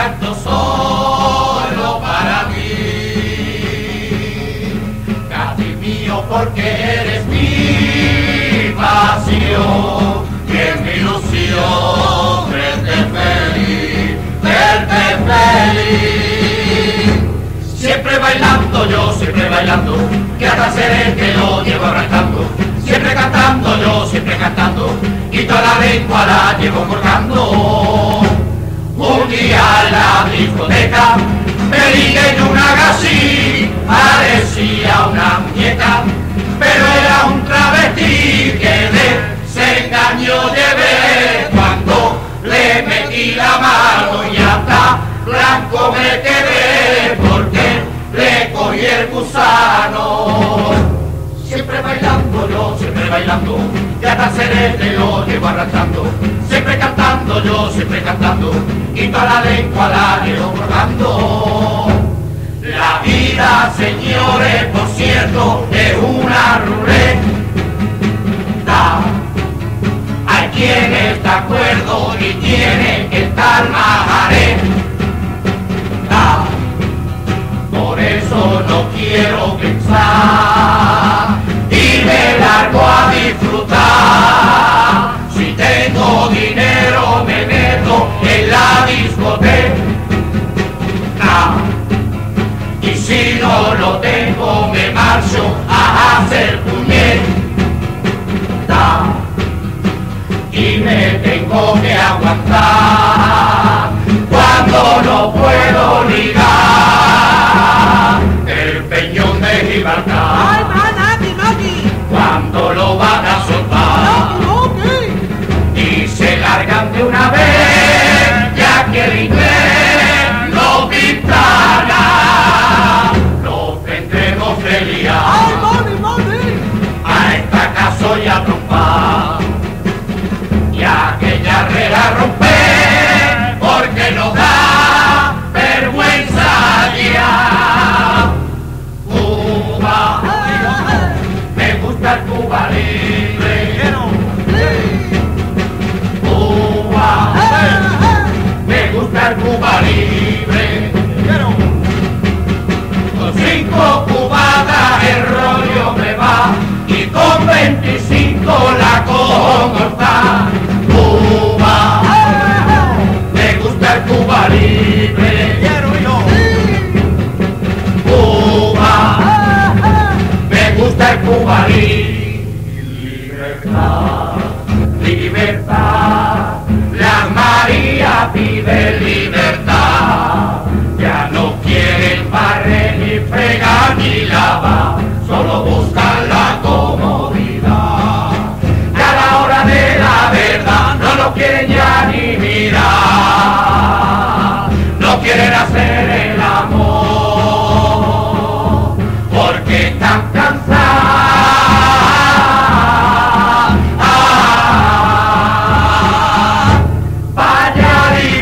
canto solo para ti, casi mío porque eres mi pasión y es mi ilusión verte feliz. Siempre bailando yo, siempre bailando, que hasta ser el que lo llevo arrancando. Siempre cantando yo, siempre cantando, y toda la lengua la llevo cortando. Un día en la discoteca me ligué yo una gasí, parecía una muñeca, pero era un travesti que se engañó llevé cuando le metí la mano y hasta blanco me quedé porque le cogí el gusano. Siempre bailando yo, siempre bailando, y hasta seré lo llevo arrastrando. Siempre cantando yo, siempre cantando, y toda la lengua la llevo colgando. La vida, señores, por cierto, es una ruleta. Hay quien está de acuerdo y tiene que estar majareta. Por eso no quiero pensar y me largo a disfrutar. Si tengo dinero me meto en la discoteca, y si no lo tengo me marcho a hacer puñeta, y me tengo que aguantar cuando no puedo ligar el peñón de Gibraltar. Cuando lo van a soltar y se largan de una vez, ya que el inglés no pintará, los tendremos de liar a esta casa y a trompar y a aquella regla romper, porque nos da vergüenza ya. Cuba, me gusta el Cuba libre. Cuba, me gusta el Cuba libre. Con 5 cubatas el rollo me va y con 25 la cojo mortal. Cuba, me gusta el Cuba libre. Cuba, me gusta el Cuba libre. Libertad, libertad, la María pide libertad. Ya no quieren barrer ni fregar ni lavar, solo buscan la comodidad. Ya a la hora de la verdad no lo quieren ya ni mirar, no quieren hacer el amor, porque están cansados. Vaya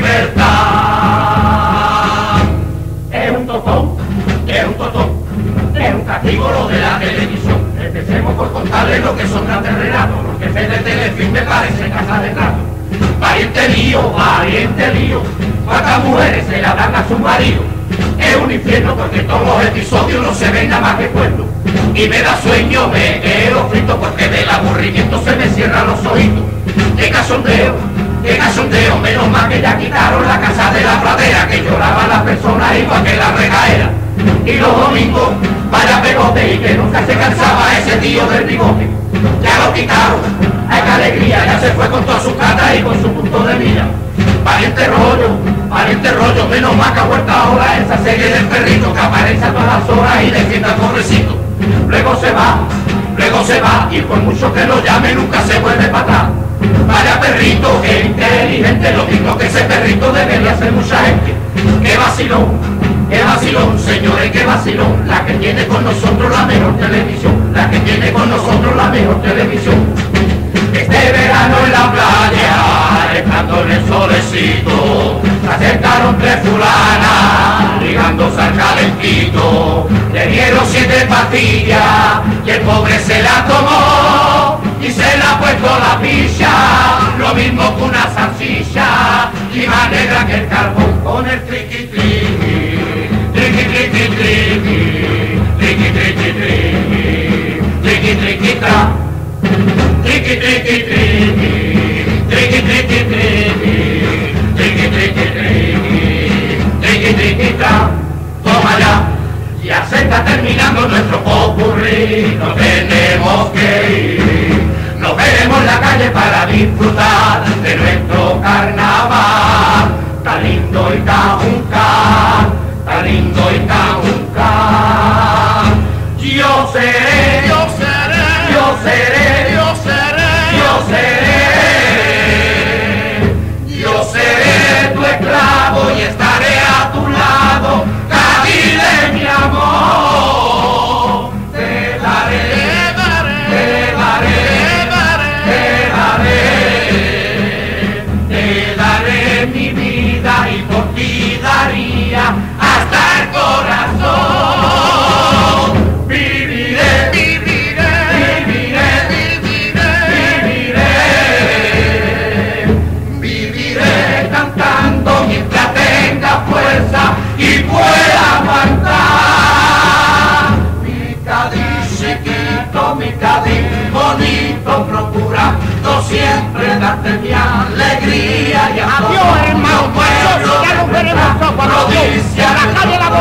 libertad. Es un totón, es un totón, es un castigo lo de la televisión. Empecemos por contarles lo que son grandes relatos, los jefes de Telefilm me parecen casa de trato. Pariente lío, cuántas mujeres se le hablan a su marido. Es un infierno porque todos los episodios no se ven nada más que cuentos. Y me da sueño, me quedo frito porque del aburrimiento se me cierran los ojitos. ¡Qué cachondeo! Menos mal que ya quitaron la casa de la pradera, que lloraban las personas igual que la regadera. Y los domingos, vaya pegote, y que nunca se cansaba ese tío del bigote. Ya lo quitaron, ¡ay qué alegría! Ya se fue con toda su cara y con su punto de mira. Pariente rollo, menos mal que ha vuelto ahora esa serie del perrito que aparece a todas las horas y defiende al pobrecito. Luego se va, y por mucho que lo llame nunca se vuelve para atrás. Vaya perrito, qué inteligente, lo mismo que ese perrito debería ser mucha gente. Qué vacilón, señores, qué vacilón, la que tiene con nosotros la mejor televisión, Este verano en la playa, estando en el solecito, se acercaron 3 fulanas, ligándose al calentito. Le dieron 7 pastillas y el pobre se la tomó y se la ha puesto la picha, lo mismo que una salchicha, y más negra que el carbón con el triqui triqui, triqui triqui triqui, triqui triqui triqui, triqui triqui tra, triqui triqui triqui, triqui triqui triqui, triqui triqui triqui, triqui triqui tra. Toma ya se está terminando nuestro popurrí, nos tenemos que ir. Nos veremos en la calle para disfrutar de nuestro carnaval. Tan lindo y tan juncar, tan lindo y tan juncar. Yo seré, yo seré, yo seré, yo seré, yo seré, yo seré tu esclavo y estaré a tu lado. Cádiz de mi amor, te daré, te daré, te daré. Te daré mi vida y por ti daría hasta el corazón. Viviré, viviré, viviré, viviré, viviré, viviré cantando mientras tenga fuerza y pueda aguantar. Mi Cádiz chiquito, mi Cádiz bonito, procurando siempre darte mi alegría y a adiós, hermano, ya nos veremos, provincia, la calle la